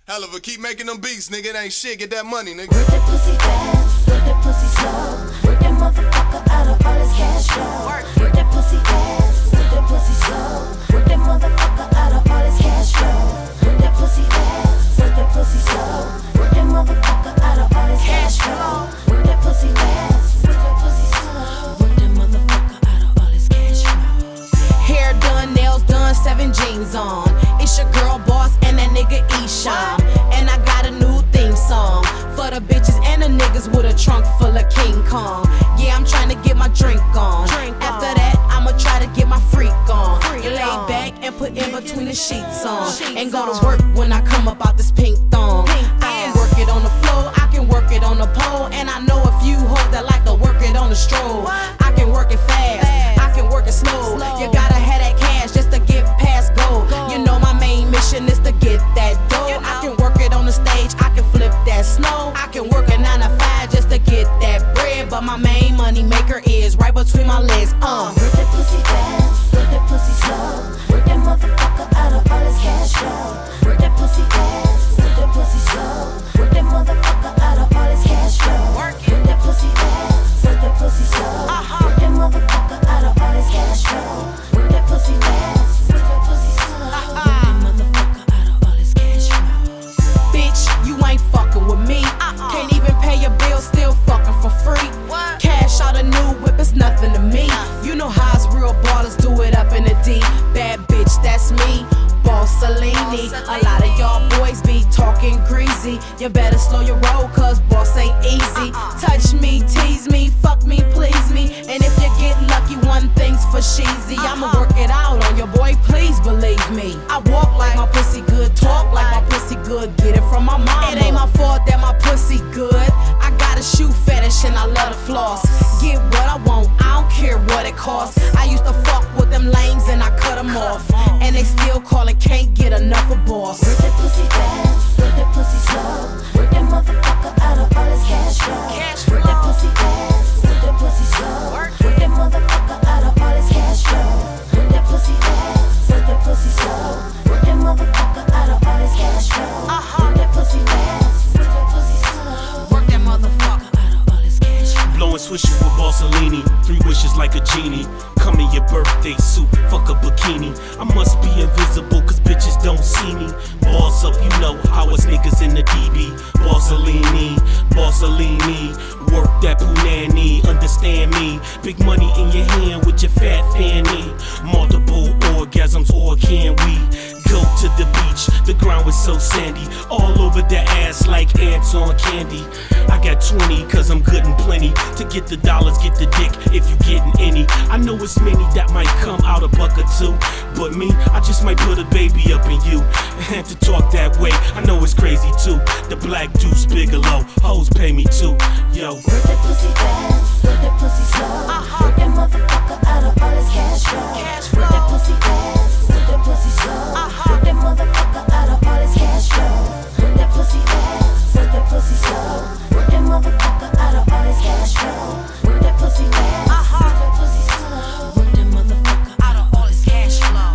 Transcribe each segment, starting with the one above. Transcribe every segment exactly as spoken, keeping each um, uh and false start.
Hell of a keep making them beats, nigga. It ain't shit. Get that money, nigga. Work that pussy fast, work that pussy slow. Work that motherfucker out of all his cash flow. Work that pussy fast, work that pussy slow. Work that motherfucker out of all his cash flow. Work that pussy fast, work that pussy slow. Work that motherfucker out of all his cash flow. Work that pussy fast, work that pussy slow. Work that motherfucker out of all his cash flow. Hair done, nails done, seven jeans on. It's your girl boss and that nigga Esham. And I got a new theme song for the bitches and the niggas with a trunk full of King Kong. Yeah, I'm trying to get my drink on. Drink After on. that, I'ma try to get my freak on. Freak and lay on. back and put in between the sheets on. Sheets and go to work when I come up out this pink thong. Pink I can work it on the floor, I can work it on the pole. And I know a few hoes that like to work it on the stroll. What? I can work it fast, fast. I can work it slow. slow. You gotta have that cash just to get past goal. Go. You know my main mission is to get that dough. You know. I can work it on the stage, I can flip that snow. I can work a nine to five just to get that bread. But my main money maker is right between my legs. Uh. Work that pussy fast, work that pussy slow. Work that motherfucker out of all his cash flow. Work that pussy fast, work that pussy slow. Work that motherfucker out of all his cash flow. Work that pussy fast, work that pussy slow. Work that motherfucker out of all his cash flow. Work that pussy fast, work that pussy slow. Work that motherfucker out of all his cash flow. Bitch, you ain't fucking with me. Uh-uh. Can't even pay your bills, still fucking for free. What? Cash out a new whip is nothing to me. Uh. You know how us real ballers do it up in the D. Bad bitch, that's me. Bossalini. A lot of y'all boys be talking greasy. You better slow your roll, cause boss ain't easy. Uh-uh. Touch me, tease me, fuck me, please me. And if you get lucky, one thing's for sheezy. Uh-huh. I'ma work it out on your boy, please believe me. I walk like my pussy good, talk like my pussy good. Get it from my mama. It ain't my fault that my pussy good. I got a shoe fetish and I love to floss. Get what I want, I don't care what it costs. I used to fuck with them lames and I cut them off. And they still callin', can't get enough of boss. Work that pussy fast, work that pussy slow. Work that motherfucker out of all his cash flow. Work that pussy fast, work that pussy slow. Work that motherfucker out of all his cash flow. Work that pussy fast, work that pussy slow. Work that motherfucker out of all his cash flow. Work that pussy fast, work that pussy slow. Work that motherfucker out of all his cash flow. Blowing swishes with Bossalini, three wishes like a genie. Come in your birthday suit, fuck a bikini. I must be invisible cause bitches don't see me. Boss up, you know how us niggas in the D B. Bossalini, Bossalini, work that punani, understand me. Big money in your hand with your fat fanny. Multiple orgasms, or can we go to the beach? The ground was so sandy, all over the ass like ants on candy. I got twenty cause I'm good and plenty. To get the dollars, get the dick if you getting any. I know it's many that might come out a buck or two, but me, I just might put a baby up in you. And to talk that way, I know it's crazy too. The Black Deuce Bigelow, hoes pay me too. Yo. Work that pussy fast, work that pussy slow. Work that motherfucker out of all his cash flow. Work that pussy fast, work that pussy slow. Work that motherfucker out of all his cash flow. Work that pussy fast, work that pussy slow. Work that motherfucker out of all his cash flow. Work that pussy fast, work that pussy slow. Work that motherfucker out of all his cash flow.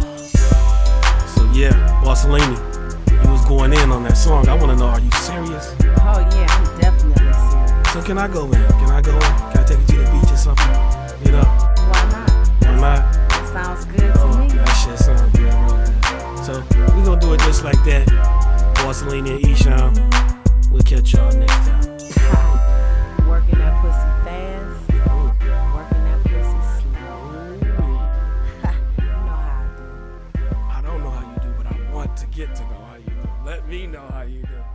So yeah, Bossalini, you was going in on that song. I wanna know, are you serious? Oh yeah, I'm definitely serious. So can I go in? Can I go in? Can I take you to the beach or something? You know? Why not? Why not? Sounds good to Oh, me. that shit sounds good, real good. So we gonna do it just like that. Bossalini and Esham. We'll catch y'all next time. Working that pussy fast, working that pussy slow. You know how I do. I don't know how you do, but I want to get to know how you do. Let me know how you do.